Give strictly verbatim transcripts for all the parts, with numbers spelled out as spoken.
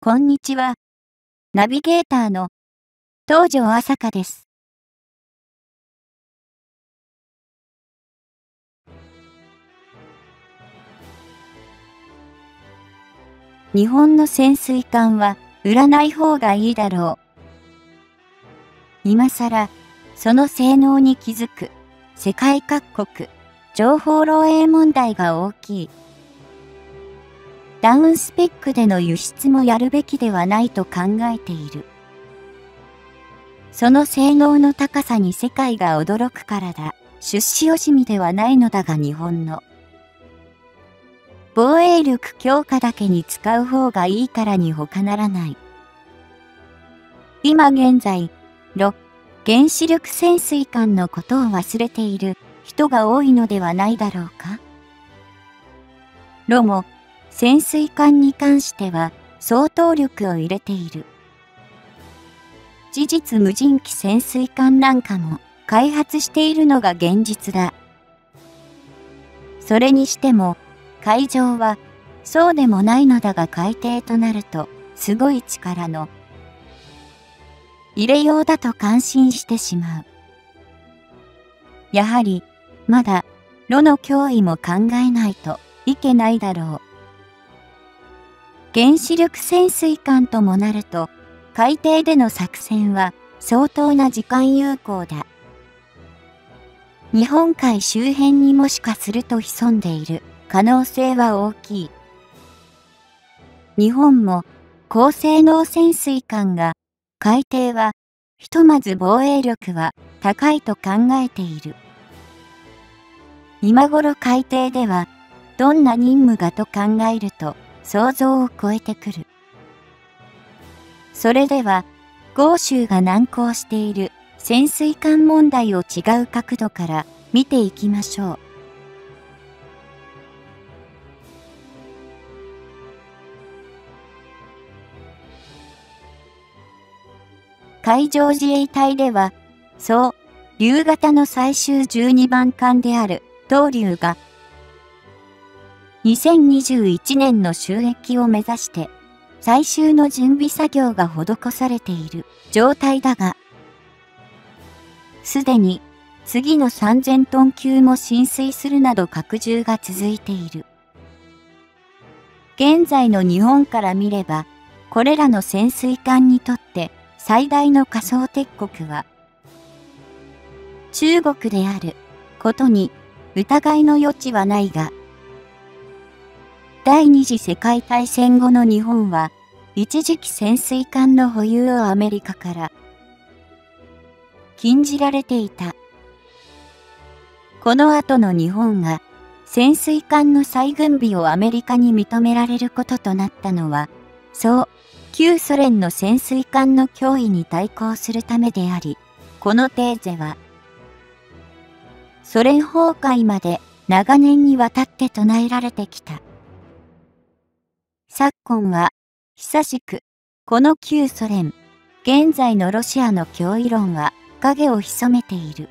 こんにちは。ナビゲーターの東條朝香です。日本の潜水艦は売らない方がいいだろう。今更、その性能に気づく世界各国情報漏洩問題が大きい。ダウンスペックでの輸出もやるべきではないと考えている。その性能の高さに世界が驚くからだ。出資惜しみではないのだが日本の防衛力強化だけに使う方がいいからに他ならない。今現在、炉、原子力潜水艦のことを忘れている人が多いのではないだろうか。炉も潜水艦に関しては相当力を入れている。事実無人機潜水艦なんかも開発しているのが現実だ。それにしても海上はそうでもないのだが海底となるとすごい力の入れようだと感心してしまう。やはりまだ炉の脅威も考えないといけないだろう。原子力潜水艦ともなると海底での作戦は相当な時間有効だ。日本海周辺にもしかすると潜んでいる可能性は大きい。日本も高性能潜水艦が海底はひとまず防衛力は高いと考えている。今頃海底ではどんな任務がと考えると想像を超えてくる。それでは豪州が難航している潜水艦問題を違う角度から見ていきましょう。海上自衛隊では、そう、竜型の最終じゅうにばん艦である東竜が、にせんにじゅういちねんの就役を目指して、最終の準備作業が施されている状態だが、すでに次のさんぜんトン級も進水するなど拡充が続いている。現在の日本から見れば、これらの潜水艦にとって最大の仮想敵国は中国であることに疑いの余地はないが、第二次世界大戦後の日本は一時期潜水艦の保有をアメリカから禁じられていた。この後の日本が潜水艦の再軍備をアメリカに認められることとなったのは、そう、旧ソ連の潜水艦の脅威に対抗するためであり、このテーゼは、ソ連崩壊まで長年にわたって唱えられてきた。昨今は、久しく、この旧ソ連、現在のロシアの脅威論は影を潜めている。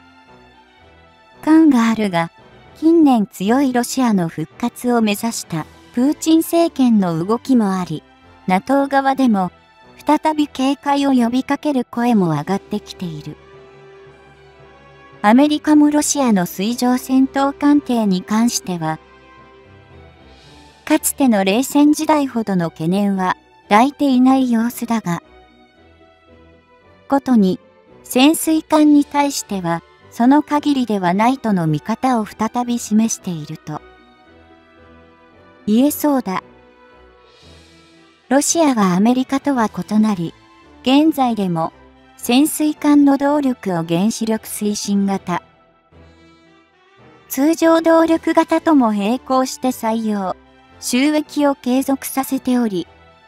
感があるが、近年強いロシアの復活を目指したプーチン政権の動きもあり、NATO 側でも再び警戒を呼びかける声も上がってきている。アメリカもロシアの水上戦闘艦艇に関しては、かつての冷戦時代ほどの懸念は抱いていない様子だが、ことに潜水艦に対してはその限りではないとの見方を再び示していると言えそうだ。ロシアはアメリカとは異なり、現在でも潜水艦の動力を原子力推進型、通常動力型とも並行して採用、収益を継続させており、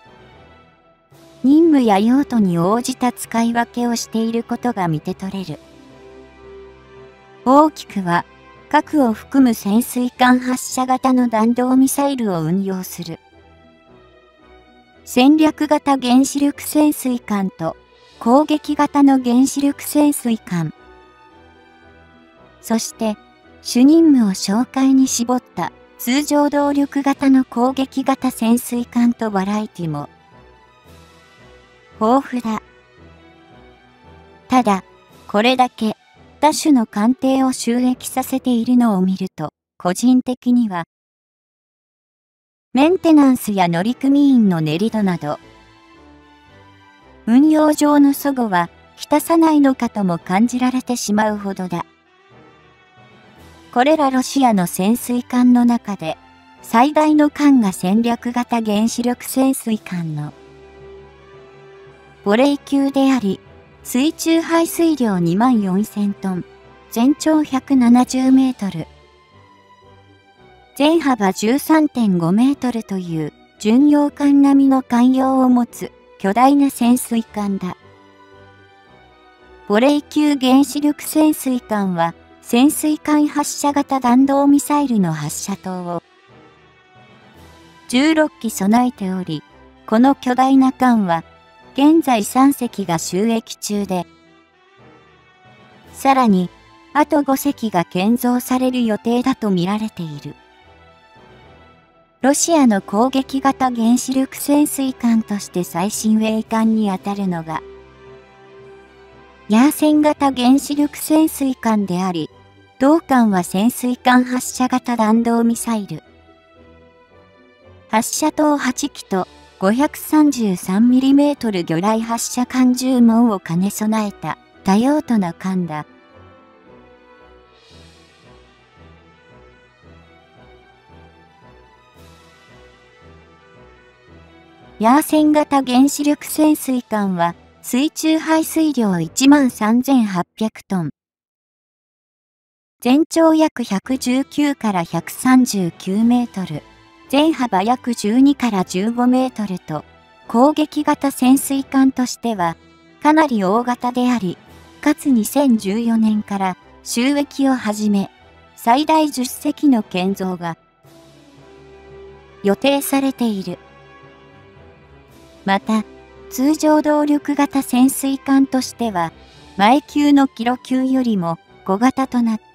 任務や用途に応じた使い分けをしていることが見て取れる。大きくは、核を含む潜水艦発射型の弾道ミサイルを運用する。戦略型原子力潜水艦と攻撃型の原子力潜水艦。そして、主任務を紹介に絞った通常動力型の攻撃型潜水艦とバラエティも豊富だ。ただ、これだけ多種の艦艇を収益させているのを見ると、個人的には、メンテナンスや乗組員の練り度など、運用上の齟齬は浸さないのかとも感じられてしまうほどだ。これらロシアの潜水艦の中で、最大の艦が戦略型原子力潜水艦のボレイ級であり、水中排水量にまんよんせんトン、全長ひゃくななじゅうメートル、全幅 じゅうさんてんごメートルという巡洋艦並みの艦容を持つ巨大な潜水艦だ。ボレイ級原子力潜水艦は潜水艦発射型弾道ミサイルの発射塔をじゅうろっき備えており、この巨大な艦は現在さんせきが就役中で、さらにあとごせきが建造される予定だと見られている。ロシアの攻撃型原子力潜水艦として最新鋭艦にあたるのが、ヤーセン型原子力潜水艦であり、同艦は潜水艦発射型弾道ミサイル、発射塔はちきと ごひゃくさんじゅうさんミリメートル 魚雷発射艦じゅうもんを兼ね備えた多用途な艦だ。ヤーセン型原子力潜水艦は水中排水量 いちまんさんぜんはっぴゃくトン。全長約ひゃくじゅうきゅうからひゃくさんじゅうきゅうメートル、全幅約じゅうにからじゅうごメートルと、攻撃型潜水艦としてはかなり大型であり、かつにせんじゅうよねんから就役を始め、最大じゅっせきの建造が予定されている。また、通常動力型潜水艦としては、前級のキロ級よりも小型となった。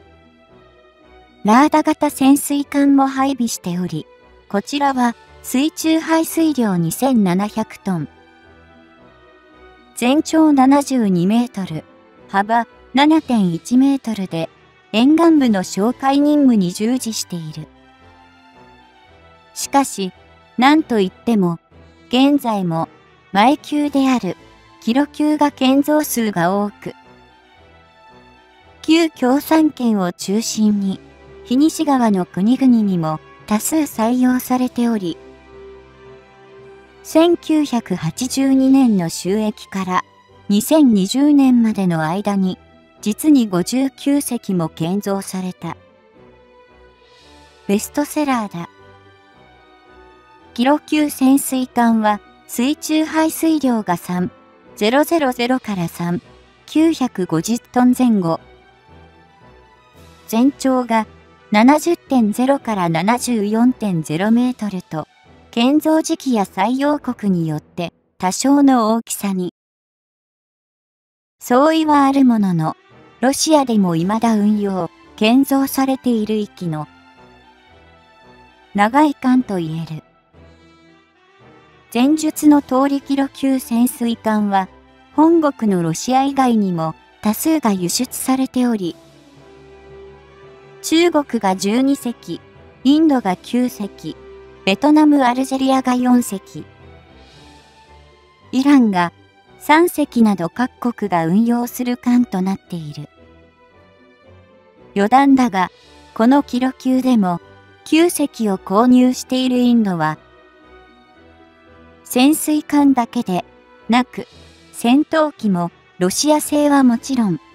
ラーダ型潜水艦も配備しており、こちらは水中排水量にせんななひゃくトン。全長ななじゅうにメートル、幅 ななてんいちメートルで、沿岸部の哨戒任務に従事している。しかし、なんといっても、現在も前級であるキロ級が建造数が多く、旧共産圏を中心に東西側の国々にも多数採用されており、せんきゅうひゃくはちじゅうにねんの就役からにせんにじゅうねんまでの間に実にごじゅうきゅうせきも建造された。ベストセラーだ。キロ級潜水艦は水中排水量がさんぜろぜろぜろからさん、きゅうひゃくごじゅうトン前後。全長が ななじゅってんぜろから ななじゅうよんてんぜろメートルと、建造時期や採用国によって多少の大きさに相違はあるものの、ロシアでも未だ運用、建造されている域の長い艦と言える。前述の通りキロ級潜水艦は、本国のロシア以外にも多数が輸出されており、中国がじゅうにせき、インドがきゅうせき、ベトナム・アルジェリアがよんせき、イランがさんせきなど各国が運用する艦となっている。余談だが、このキロ級でもきゅうせきを購入しているインドは、潜水艦だけでなく、戦闘機もロシア製はもちろん、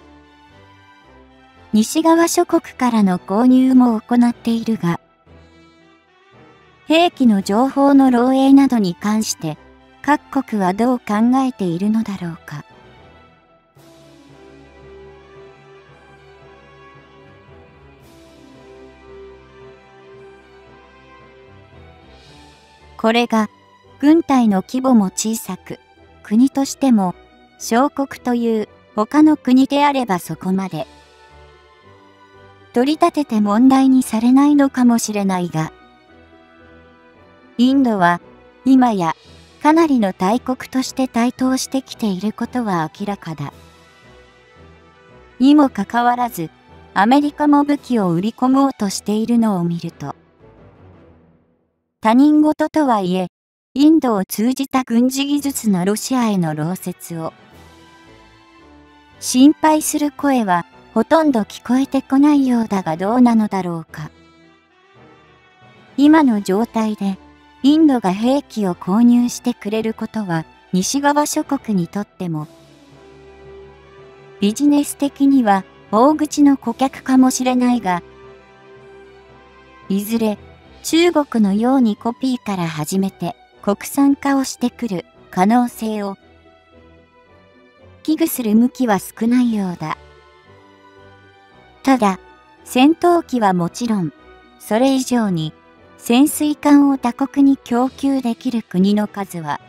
西側諸国からの購入も行っているが、兵器の情報の漏洩などに関して各国はどう考えているのだろうか。これが軍隊の規模も小さく、国としても小国という他の国であればそこまで取り立てて問題にされないのかもしれないが、インドは今やかなりの大国として台頭してきていることは明らかだ。にもかかわらず、アメリカも武器を売り込もうとしているのを見ると、他人事とはいえ、インドを通じた軍事技術のロシアへの漏洩を心配する声はほとんど聞こえてこないようだがどうなのだろうか。今の状態でインドが兵器を購入してくれることは西側諸国にとってもビジネス的には大口の顧客かもしれないが、いずれ中国のようにコピーから始めて国産化をしてくる可能性を危惧する向きは少ないようだ。ただ、戦闘機はもちろん、それ以上に潜水艦を他国に供給できる国の数は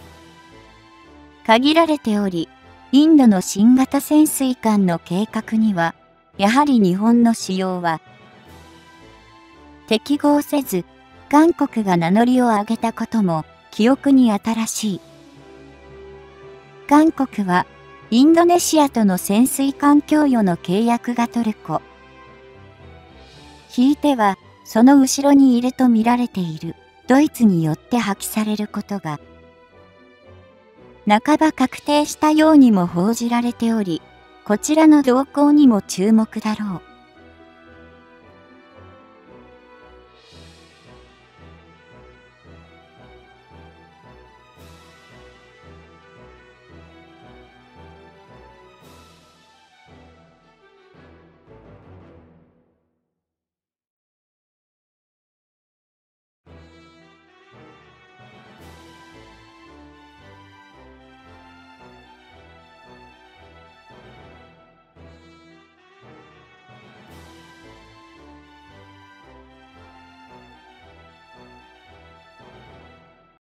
限られており、インドの新型潜水艦の計画には、やはり日本の使用は適合せず、韓国が名乗りを上げたことも記憶に新しい。韓国はインドネシアとの潜水艦供与の契約がトルコ。ひいてはその後ろにいると見られているドイツによって破棄されることが半ば確定したようにも報じられており、こちらの動向にも注目だろう。